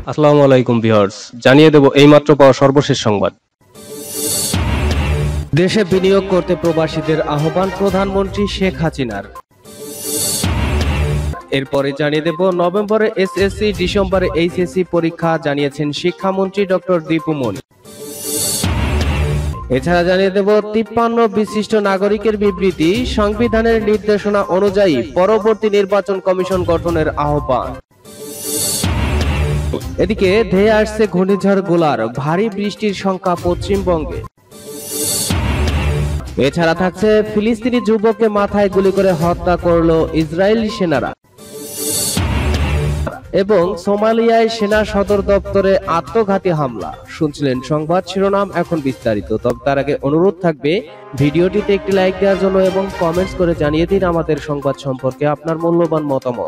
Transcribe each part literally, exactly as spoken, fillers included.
আসসালামু আলাইকুম ভিউয়ার্স, জানিয়ে দেব এইমাত্র পাওয়া সর্বশেষ সংবাদ। দেশে বিনিয়োগ করতে প্রবাসীদের আহ্বান প্রধানমন্ত্রী শেখ হাসিনার। এরপরে জানিয়ে দেব নভেম্বরে এসএসসি, ডিসেম্বরে এইচএসসি পরীক্ষা জানিয়েছেন শিক্ষামন্ত্রী ডক্টর দীপু মনি। এছাড়া জানিয়ে দেব তিপ্পান্ন বিশিষ্ট নাগরিকের বিবৃতি, সংবিধানের নির্দেশনা অনুযায়ী পরবর্তী নির্বাচন কমিশন গঠনের আহ্বান। এদিকে ধেয়ে আসছে ঘূর্ণিঝড় গোলার, ভারী বৃষ্টির সংখ্যা পশ্চিমবঙ্গে। এছাড়া থাকছে ফিলিস্তিনি যুবককে মাথায় গুলি করে হত্যা করলো ইসরায়েলি সেনারা, এবং সোমালিয়ায় সেনা সদর দপ্তরে আত্মঘাতী হামলা। শুনছিলেন সংবাদ শিরোনাম, এখন বিস্তারিত। তবে তার আগে অনুরোধ থাকবে ভিডিওটিতে একটি লাইক দেওয়ার জন্য এবং কমেন্টস করে জানিয়ে দিন আমাদের সংবাদ সম্পর্কে আপনার মূল্যবান মতামত।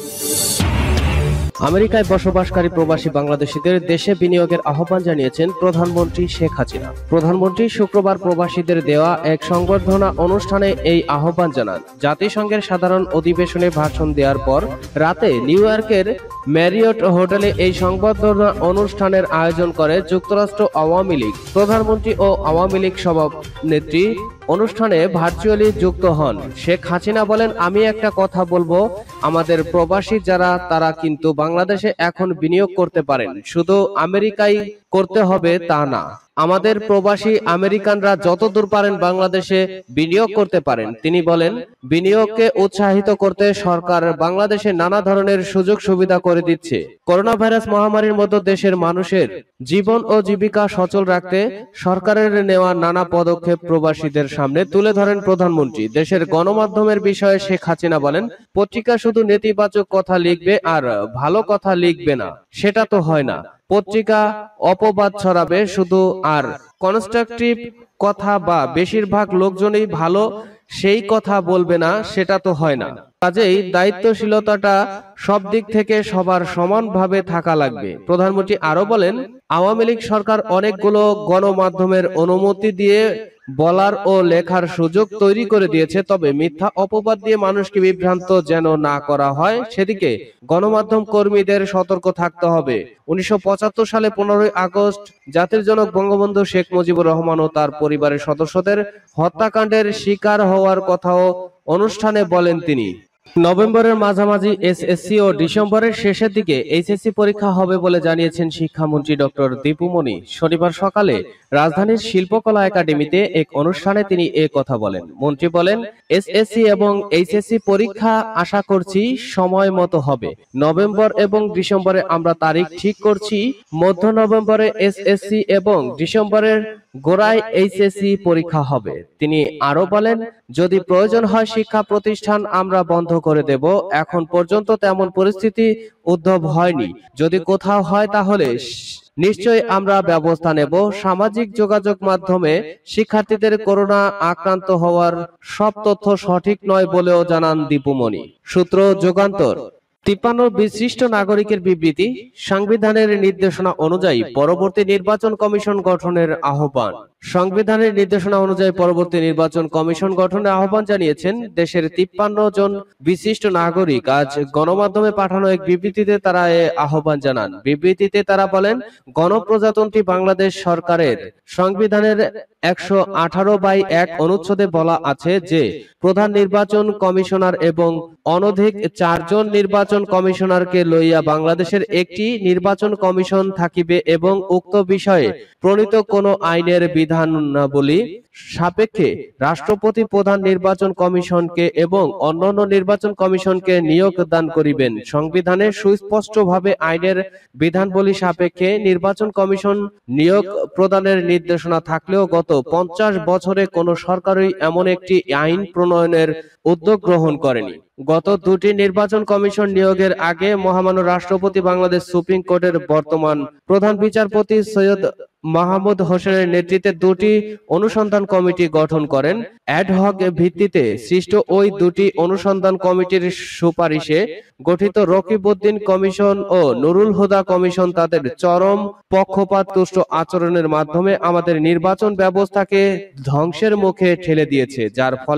আমেরিকায় বসবাসকারী প্রবাসী বাংলাদেশিদের দেশে বিনিয়োগের আহ্বান জানিয়েছেন প্রধানমন্ত্রী শেখ হাসিনা। প্রধানমন্ত্রী শুক্রবার প্রবাসীদের দেওয়া এক সংবর্ধনা অনুষ্ঠানে এই আহ্বান জানান। জাতিসংঘের সাধারণ অধিবেশনে ভাষণ দেওয়ার পর রাতে নিউ ইয়র্কের ম্যারিয়ট হোটেলে এই সংবর্ধনা অনুষ্ঠানের আয়োজন করে যুক্তরাষ্ট্র আওয়ামী লীগ। প্রধানমন্ত্রী ও আওয়ামী লীগ সভানেত্রী অনুষ্ঠানে ভার্চুয়ালি যুক্ত হন। শেখ হাসিনা বলেন, আমি একটা কথা বলবো, আমাদের প্রবাসী যারা তারা কিন্তু বাংলাদেশে এখন বিনিয়োগ করতে পারেন, শুধু আমেরিকায় করতে হবে তা না। আমাদের প্রবাসী আমেরিকানরা যতদূর পারেন বাংলাদেশে বিনিয়োগ করতে পারেন। তিনি বলেন, বিনিয়োগকে উৎসাহিত করতে সরকার বাংলাদেশে নানা ধরনের সুযোগ সুবিধা করে দিচ্ছে। করোনা ভাইরাস মহামারীর মতো দেশের মানুষের জীবন ও জীবিকা সচল রাখতে সরকারের নেওয়া নানা পদক্ষেপ প্রবাসীদের সামনে তুলে ধরেন প্রধানমন্ত্রী। দেশের গণমাধ্যমের বিষয়ে শেখ হাসিনা বলেন, পত্রিকা শুধু নেতিবাচক কথা লিখবে আর ভালো কথা লিখবে না, সেটা তো হয় না। পত্রিকা অপবাদ ছড়াবে শুধু, আর কনস্ট্রাকটিভ কথা বা বেশিরভাগ লোকজনই ভালো সেই কথা বলবে না, সেটা তো হয় না। কাজেই দায়িত্বশীলতাটা সব দিক থেকে সবার সমানভাবে থাকা লাগবে। প্রধানমন্ত্রী আরো বলেন, আওয়ামী লীগ সরকার অনেকগুলো গণমাধ্যমের অনুমতি দিয়ে বলার ও লেখার সুযোগ তৈরি করে দিয়েছে, তবে মিথ্যা অপবাদ দিয়ে মানুষকে বিভ্রান্ত যেন না করা হয় সেদিকে গণমাধ্যম কর্মীদের সতর্ক থাকতে হবে। উনিশশো পঁচাত্তর সালে পনেরোই আগস্ট জাতির জনক বঙ্গবন্ধু শেখ মুজিবুর রহমান ও তার পরিবারের সদস্যদের হত্যাকাণ্ডের শিকার হওয়ার কথাও অনুষ্ঠানে বলেন তিনি। নভেম্বরের মাঝামাঝি এসএসসি ও ডিসেম্বরের শেষের দিকে এইচএসসি পরীক্ষা হবে বলে জানিয়েছেন শিক্ষামন্ত্রী ডক্টর দীপু মনি। শনিবার সকালে রাজধানীর শিল্পকলা একাডেমিতে এক অনুষ্ঠানে তিনি এ কথা বলেন। মন্ত্রী বলেন, এসএসসি এবং এইচএসসি পরীক্ষা আশা করছি সময় মতো হবে। নভেম্বর এবং ডিসেম্বরে আমরা তারিখ ঠিক করছি। মধ্য নভেম্বরে এসএসসি এবং ডিসেম্বরের গোড়ায় এইচএসসি পরীক্ষা হবে। তিনি আরো বলেন, যদি প্রয়োজন হয় শিক্ষা প্রতিষ্ঠান আমরা বন্ধ করে দেব। এখন পর্যন্ত তেমন পরিস্থিতি উদ্ভব হয়নি। যদি কোথাও হয় তাহলে নিশ্চয়ই আমরা ব্যবস্থা নেব। সামাজিক যোগাযোগ মাধ্যমে শিক্ষার্থীদের করোনা আক্রান্ত হওয়ার সব তথ্য সঠিক নয় বলেও জানান দীপু মনি। সূত্র যুগান্তর। তিপ্পান্ন বিশিষ্ট নাগরিকের বিবৃতি, সংবিধানের নির্দেশনা অনুযায়ী পরবর্তী নির্বাচন কমিশন গঠনের আহ্বান। সংবিধানের নির্দেশনা অনুযায়ী পরবর্তী নির্বাচন কমিশন গঠনের আহ্বান জানিয়েছেন দেশের তিপ্পান্ন জন বিশিষ্ট নাগরিক। আজ গণমাধ্যমে পাঠানো এক বিবৃতিতে তারা এ আহ্বান জানান। বিবৃতিতে তারা বলেন, গণপ্রজাতন্ত্রী বাংলাদেশ সরকারের সংবিধানের একশো আঠারো বাই এক অনুচ্ছেদে বলা আছে যে প্রধান নির্বাচন কমিশনার এবং অনধিক চারজন নির্বাচন কমিশনারকে লইয়া বাংলাদেশের একটি নির্বাচন কমিশন থাকিবে এবং উক্ত বিষয়ে প্রণীত কোন আইনের বিধানাবলী সাপেক্ষে রাষ্ট্রপতি প্রধান নির্বাচন কমিশনকে এবং অন্যান্য নির্বাচন কমিশনকে নিয়োগ দান করিবেন। সংবিধানে সুস্পষ্টভাবে আইনের বিধানাবলী সাপেক্ষে নির্বাচন কমিশন নিয়োগ প্রদানের নির্দেশনা থাকলেও গত পঞ্চাশ বছরে কোন সরকারই এমন একটি আইন প্রণয়নের উদ্যোগ গ্রহণ করেনি। গত দুটি নির্বাচন কমিশন নিয়োগের আগে মহামান্য রাষ্ট্রপতি বাংলাদেশ সুপ্রিম কোর্টের বর্তমান প্রধান বিচারপতি সৈয়দ মাহমুদ হোসেনের নেতৃত্বে দুটি অনুসন্ধান কমিটি গঠন করেন। অ্যাডহক ভিত্তিতে সৃষ্ট ওই দুটি অনুসন্ধান কমিটির সুপারিশে গঠিত রকিবউদ্দিন কমিশন ও নুরুল হুদা কমিশন তাদের চরম পক্ষপাত তুষ্ট আচরণের মাধ্যমে আমাদের নির্বাচন ব্যবস্থাকে ধ্বংসের মুখে ঠেলে দিয়েছে, যার ফলে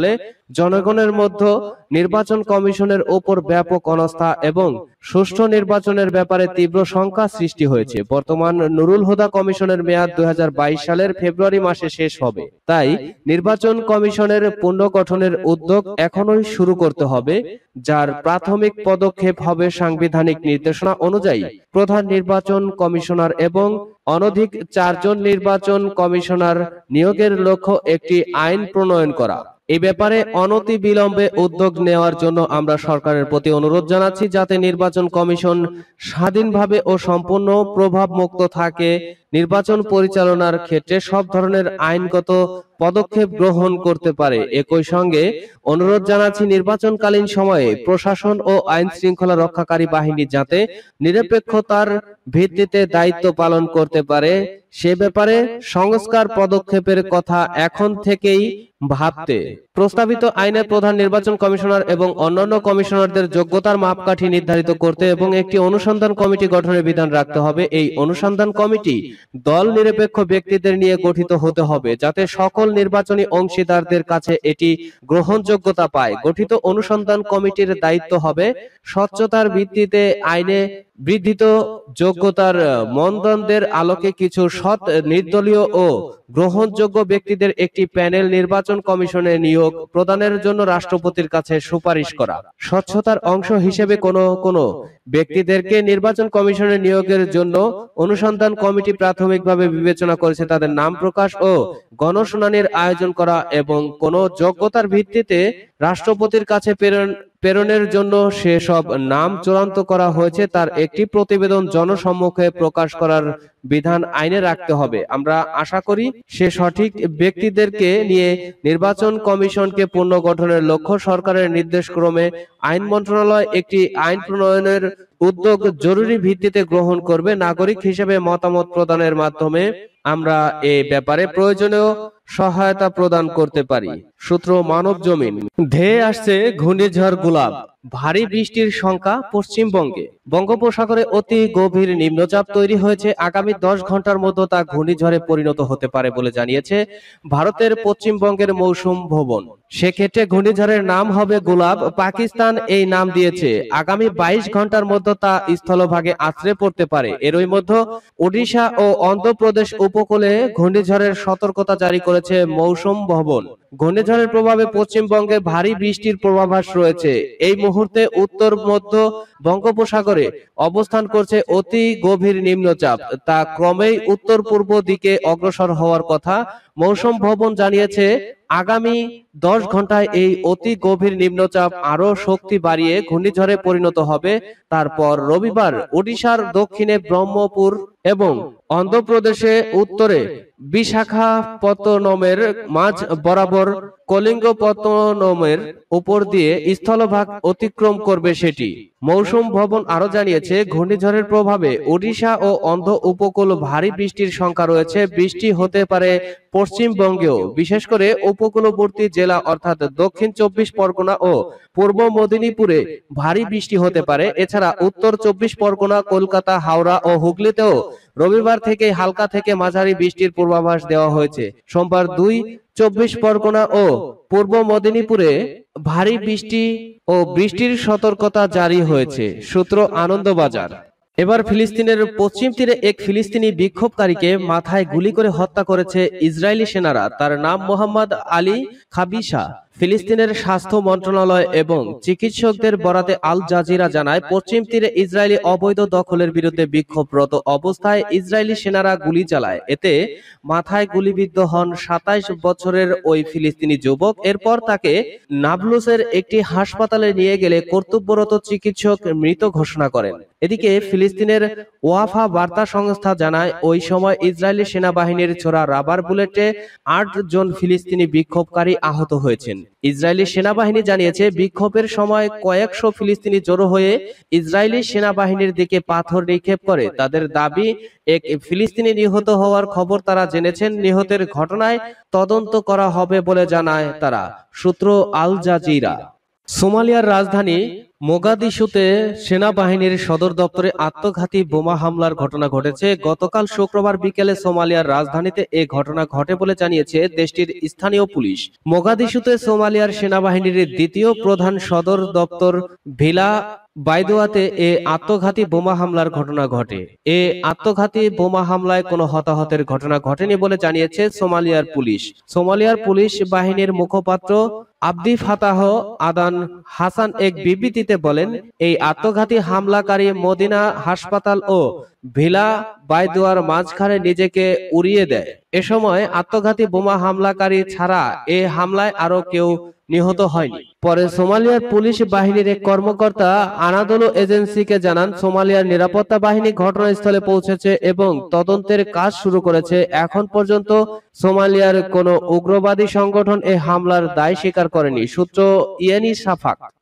জনগণের মধ্যে নির্বাচন কমিশনের ওপর ব্যাপক অনাস্থা এবং সুষ্ঠু নির্বাচনের ব্যাপারে তীব্র শঙ্কা সৃষ্টি হয়েছে। বর্তমান নুরুল হুদা কমিশনের মেয়াদ দুই হাজার বাইশ সালের ফেব্রুয়ারি মাসে শেষ হবে। তাই নির্বাচন কমিশনের পুনর্গঠনের উদ্যোগ এখনই শুরু করতে হবে, যার প্রাথমিক পদক্ষেপ হবে সাংবিধানিক নির্দেশনা অনুযায়ী প্রধান নির্বাচন কমিশনার এবং অনধিক চারজন নির্বাচন কমিশনার নিয়োগের লক্ষ্য একটি আইন প্রণয়ন করা। এই ব্যাপারে অনতি বিলম্বে উদ্যোগ নেওয়ার জন্য আমরা সরকারের প্রতি অনুরোধ জানাচ্ছি, যাতে নির্বাচন কমিশন স্বাধীনভাবে ও সম্পূর্ণ প্রভাব মুক্ত থাকে, নির্বাচন পরিচালনার ক্ষেত্রে সব ধরনের আইনগত পদক্ষেপ গ্রহণ করতে পারে। একই সঙ্গে অনুরোধ জানাচ্ছি নির্বাচনকালীন সময়ে প্রশাসন ও আইন শৃঙ্খলা রক্ষাকারী বাহিনী যাতে নিরপেক্ষতার ভিত্তিতে দায়িত্ব পালন করতে পারে, সে ব্যাপারে সংস্কার পদক্ষেপের কথা এখন থেকেই ভাবতে। প্রস্তাবিত আইনে প্রধান নির্বাচন কমিশনার এবং অন্যান্য কমিশনারদের যোগ্যতার মাপকাঠি নির্ধারিত করতে এবং একটি অনুসন্ধান কমিটি গঠনের বিধান রাখতে হবে। এই অনুসন্ধান কমিটি দল নিরপেক্ষ ব্যক্তিদের নিয়ে গঠিত হতে হবে, যাতে সকল নির্বাচনী অংশীদারদের কাছে এটি গ্রহণযোগ্যতা পায়। গঠিত অনুসন্ধান কমিটির দায়িত্ব হবে স্বচ্ছতার ভিত্তিতে আইনে বর্ধিত যোগ্যতার মানদণ্ডের আলোকে কিছু সৎ, নির্দলীয় ও গ্রহণযোগ্য ব্যক্তিদের একটি প্যানেল নির্বাচন কমিশনে নিয়োগ প্রদানের জন্য রাষ্ট্রপতির কাছে সুপারিশ করা। স্বচ্ছতার অংশ হিসেবে কোনো কোনো ব্যক্তিদেরকে নির্বাচন কমিশনে নিয়োগের জন্য অনুসন্ধান কমিটি প্রাথমিকভাবে বিবেচনা করেছে তাদের নাম প্রকাশ ও গণশুনানির আয়োজন করা এবং কোনো যোগ্যতার ভিত্তিতে রাষ্ট্রপতির কাছে প্রেরণ প্রেরণের জন্য সেসব নাম চূড়ান্ত করা হয়েছে তার একটি প্রতিবেদন জনসম্মুখে প্রকাশ করার বিধান আইনে রাখতে হবে। আমরা আশা করি সে সঠিক ব্যক্তিদেরকে নিয়ে নির্বাচন কমিশনকে পুনর্গঠনের লক্ষ্য সরকারের নির্দেশক্রমে আইন মন্ত্রণালয় একটি আইন প্রণয়নের উদ্যোগ জরুরি ভিত্তিতে গ্রহণ করবে। নাগরিক হিসেবে মতামত প্রদানের মাধ্যমে আমরা এ ব্যাপারে প্রয়োজনীয় সহায়তা প্রদান করতে পারি। সূত্র মানব জমিন। ধেয়ে আসছে ঘূর্ণিঝড় গুলাব, ভারী বৃষ্টির শঙ্কা পশ্চিমবঙ্গে। বঙ্গোপসাগরে অতি গভীর নিম্নচাপ তৈরি হয়েছে, আগামী দশ ঘন্টার মধ্যে তা ঘূর্ণিঝড়ে পরিণত হতে পারে বলে জানিয়েছে ভারতের পশ্চিমবঙ্গের মৌসুম ভবন। সেক্ষেত্রে ঘূর্ণিঝড়ের নাম হবে গুলাব। পাকিস্তান এই নাম দিয়েছে। আগামী বাইশ ঘন্টার মধ্যে তা স্থলভাগে আছড়ে পড়তে পারে। এরই মধ্যে ওড়িশা ও অন্ধ্রপ্রদেশ উপকূলে ঘূর্ণিঝড়ের সতর্কতা জারি করেছে মৌসুম ভবন। ঘূর্ণিঝড়ের প্রভাবে পশ্চিমবঙ্গে ভারী বৃষ্টির পূর্বাভাস রয়েছে। এই মুহূর্তে উত্তর মধ্য বঙ্গোপসাগরে অবস্থান করছে অতি গভীর নিম্নচাপ, তা ক্রমেই উত্তর পূর্ব দিকে অগ্রসর হওয়ার কথা। মৌসুম ভবন জানিয়েছে আগামী দশ ঘন্টায় এই অতি গভীর নিম্নচাপ আরো শক্তি বাড়িয়ে ঘূর্ণিঝড়ে পরিণত হবে। তারপর রবিবার ওড়িশার দক্ষিণে ব্রহ্মপুর এবং অন্ধ্রপ্রদেশে উত্তরে বিশাখাপত্তনমের মাঝ বরাবর কলিঙ্গপত্তনমের উপর দিয়ে স্থলভাগ অতিক্রম করবে সেটি। মৌসুম ভবন আরো জানিয়েছে ঘূর্ণিঝড়ের প্রভাবে ওড়িশা ও অন্ধ্র উপকূল ভারী বৃষ্টির শঙ্কা রয়েছে। বৃষ্টি হতে পারে পশ্চিমবঙ্গেও, বিশেষ করে উপকূলবর্তী জেলা অর্থাৎ দক্ষিণ চব্বিশ পরগনা ও পূর্ব মেদিনীপুরে ভারী বৃষ্টি হতে পারে। এছাড়া উত্তর চব্বিশ পরগনা, কলকাতা, হাওড়া ও হুগলিতেও রবিবার থেকে হালকা থেকে মাঝারি বৃষ্টির পূর্বাভাস দেওয়া হয়েছে। সোমবার দুই চব্বিশ পরগনা ও পূর্ব মেদিনীপুরে ভারী বৃষ্টি ও বৃষ্টির সতর্কতা জারি হয়েছে। সূত্র আনন্দবাজার। এবার ফিলিস্তিনের পশ্চিম তীরে এক ফিলিস্তিনি বিক্ষোভকারীকে মাথায় গুলি করে হত্যা করেছে ইসরায়েলি সেনারা। তার নাম মোহাম্মদ আলী খাবিশা। ফিলিস্তিনের স্বাস্থ্য মন্ত্রণালয় এবং চিকিৎসকদের বরাতে আল জাজিরা জানায় পশ্চিম তীরে ইসরায়েলি অবৈধ দখলের বিরুদ্ধে বিক্ষোভরত অবস্থায় ইসরায়েলি সেনারা গুলি চালায়। এতে মাথায় গুলিবিদ্ধ হন সাতাইশ বছরের ওই ফিলিস্তিনি যুবক। এরপর তাকে নাবলুসের একটি হাসপাতালে নিয়ে গেলে কর্তব্যরত চিকিৎসক মৃত ঘোষণা করেন। এদিকে ফিলিস্তিনের ওয়াফা বার্তা সংস্থা জানায় ওই সময় ইসরায়েলি সেনাবাহিনীর ছোড়া রাবার বুলেটে আট জন ফিলিস্তিনি বিক্ষোভকারী আহত হয়েছেন। ইসরায়েলি সেনাবাহিনী জানিয়েছে বিক্ষোভের সময় কয়েকশো ফিলিস্তিনি জড়ো হয়ে ইসরায়েলি সেনাবাহিনীর দিকে পাথর নিক্ষেপ করে। তাদের দাবি এক ফিলিস্তিনি নিহত হওয়ার খবর তারা জেনেছেন। নিহতের ঘটনায় তদন্ত করা হবে বলে জানায় তারা। সূত্র আল জাজিরা। সোমালিয়ার রাজধানী মোগাদিশুতে সেনাবাহিনীর সদর দপ্তরে আত্মঘাতী বোমা হামলার ঘটনা ঘটেছে। গতকাল শুক্রবার বিকেলে সোমালিয়ার রাজধানীতে এ ঘটনা ঘটে বলে জানিয়েছে দেশটির স্থানীয় পুলিশ। মোগাদিশুতে সোমালিয়ার সেনাবাহিনীর দ্বিতীয় প্রধান সদর দপ্তর ভিলা বাইদোয়াতে এ আত্মঘাতী বোমা হামলার ঘটনা ঘটে। এ আত্মঘাতী বোমা হামলায় কোনো হতাহতের ঘটনা ঘটেনি বলে জানিয়েছে সোমালিয়ার পুলিশ। সোমালিয়ার পুলিশ বাহিনীর মুখপাত্র আব্দি ফাতাহ আদান হাসান এক বিবৃতিতে বলেন, এই আত্মঘাতী হামলাকারী মদিনা হাসপাতাল ও ভিলা বাইদোয়ার মাঝখানে নিজেকে উড়িয়ে দেয়। এ সময় আত্মঘাতী বোমা হামলাকারী ছাড়া এ হামলায় আরো কেউ নিহত হয়নি। পরে সোমালিয়ার পুলিশ বাহিনীর এক কর্মকর্তা আনাদোলো এজেন্সিকে জানান, সোমালিয়ার নিরাপত্তা বাহিনী ঘটনাস্থলে পৌঁছেছে এবং তদন্তের কাজ শুরু করেছে। এখন পর্যন্ত সোমালিয়ার কোনো উগ্রবাদী সংগঠন এ হামলার দায় স্বীকার করেনি। সূত্র ইয়েনি সাফাক।